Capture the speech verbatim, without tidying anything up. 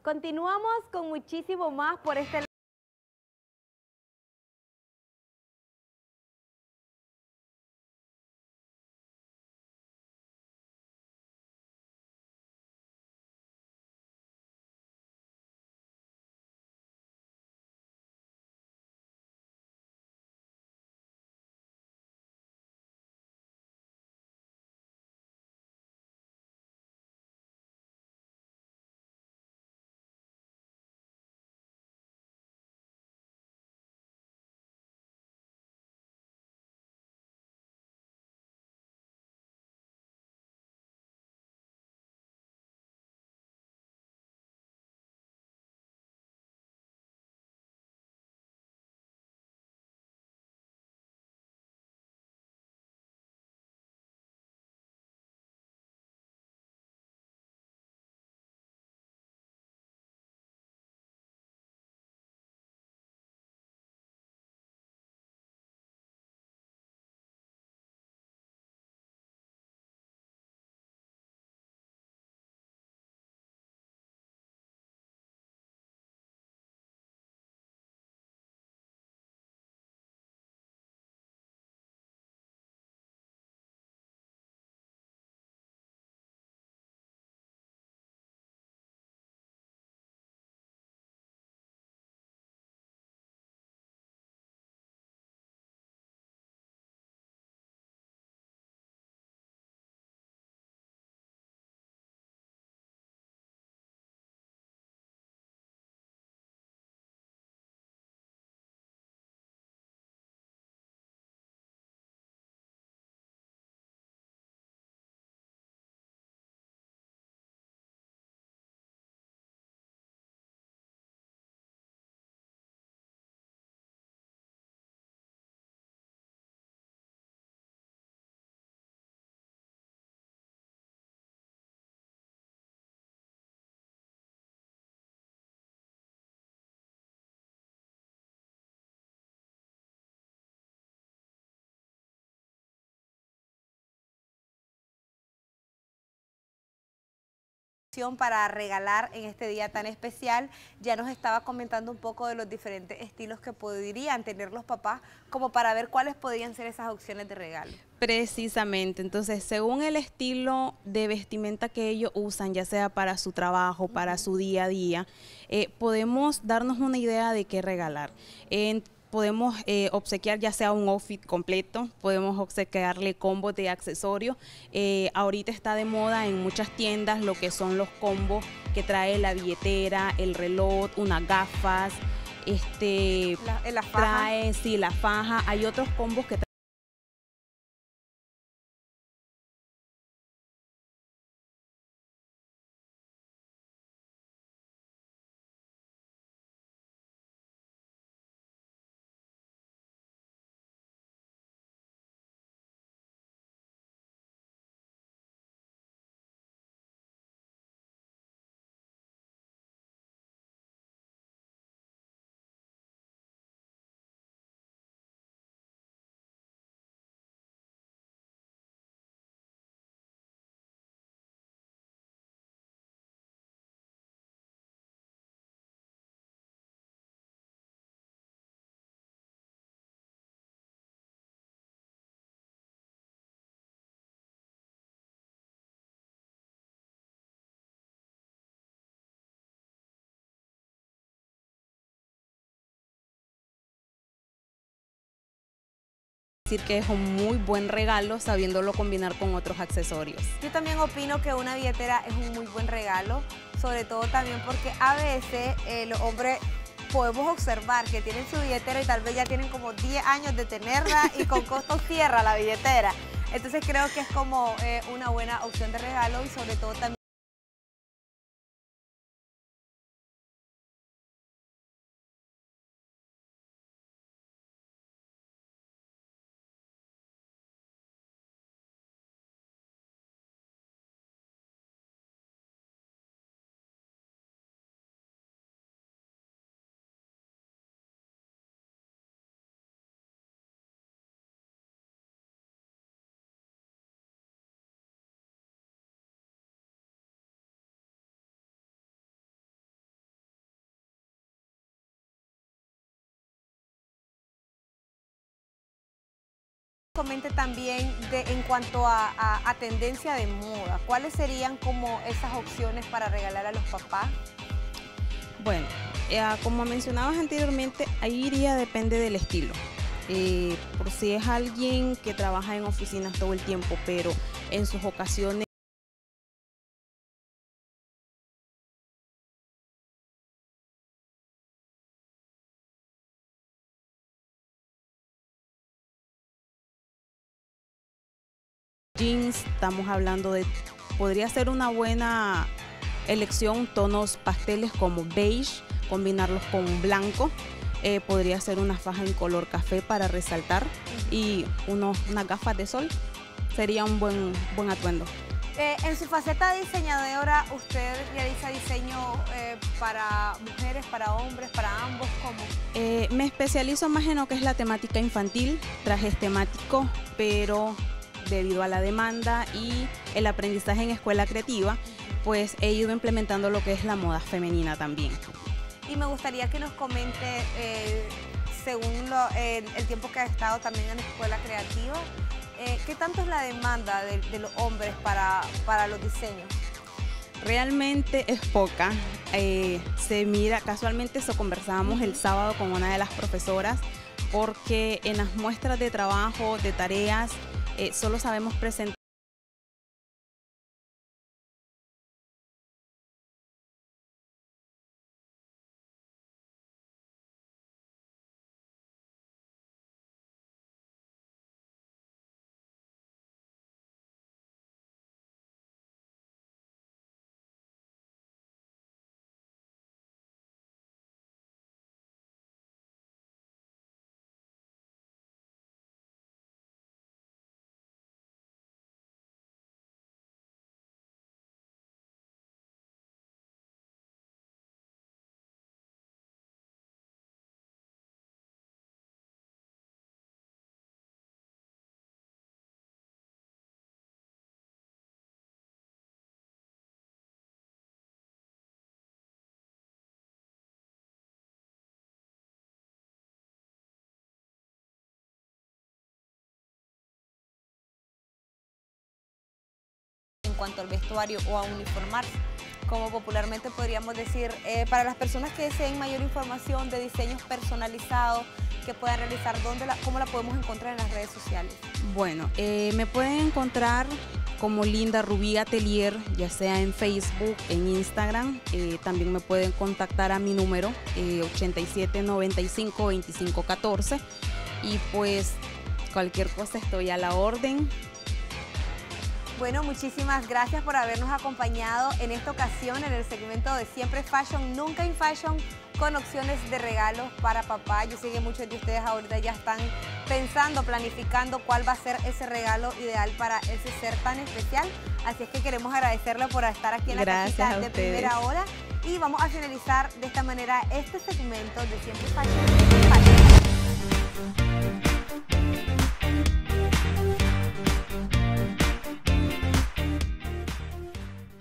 Continuamos con muchísimo más por este para regalar en este día tan especial. Ya nos estaba comentando un poco de los diferentes estilos que podrían tener los papás, como para ver cuáles podrían ser esas opciones de regalo. Precisamente, entonces según el estilo de vestimenta que ellos usan, ya sea para su trabajo, para su día a día, eh, podemos darnos una idea de qué regalar. En, Podemos eh, obsequiar ya sea un outfit completo, podemos obsequiarle combos de accesorios. Eh, ahorita está de moda en muchas tiendas lo que son los combos que trae la billetera, el reloj, unas gafas, este, La, la faja. trae, sí, la faja. Hay otros combos que decir que es un muy buen regalo sabiéndolo combinar con otros accesorios. Yo también opino que una billetera es un muy buen regalo, sobre todo también porque a veces eh, los hombres podemos observar que tienen su billetera y tal vez ya tienen como diez años de tenerla y con costo cierra la billetera. Entonces creo que es como eh, una buena opción de regalo y sobre todo también comente también de, en cuanto a, a, a tendencia de moda. ¿Cuáles serían como esas opciones para regalar a los papás? Bueno, eh, como mencionabas anteriormente, ahí iría depende del estilo. Eh, por si es alguien que trabaja en oficinas todo el tiempo, pero en sus ocasiones jeans, estamos hablando de, podría ser una buena elección tonos pasteles como beige, combinarlos con blanco. Eh, podría ser una faja en color café para resaltar y unos, unas gafas de sol. Sería un buen, buen atuendo. Eh, en su faceta de diseñadora, ¿usted realiza diseño eh, para mujeres, para hombres, para ambos? ¿Cómo? Eh, me especializo más en lo que es la temática infantil, trajes temáticos, pero debido a la demanda y el aprendizaje en escuela creativa, pues he ido implementando lo que es la moda femenina también. Y me gustaría que nos comente, eh, según lo, eh, el tiempo que ha estado también en la escuela creativa, eh, ¿qué tanto es la demanda de, de los hombres para, para los diseños? Realmente es poca. Eh, se mira, casualmente eso conversábamos el sábado con una de las profesoras, porque en las muestras de trabajo, de tareas, eh, solo sabemos presentar En cuanto al vestuario o a uniformarse, como popularmente podríamos decir, eh, para las personas que deseen mayor información de diseños personalizados que puedan realizar, ¿dónde la, ¿cómo la podemos encontrar en las redes sociales? Bueno, eh, me pueden encontrar como Linda Rubí Atelier, ya sea en Facebook, en Instagram. Eh, también me pueden contactar a mi número eh, ochenta y siete noventa y cinco veinticinco catorce, y pues cualquier cosa estoy a la orden. Bueno, muchísimas gracias por habernos acompañado en esta ocasión en el segmento de Siempre Fashion, Nunca in Fashion, con opciones de regalos para papá. Yo sé que muchos de ustedes ahorita ya están pensando, planificando cuál va a ser ese regalo ideal para ese ser tan especial. Así es que queremos agradecerle por estar aquí en la casita de Primera Hora. Y vamos a finalizar de esta manera este segmento de Siempre Fashion.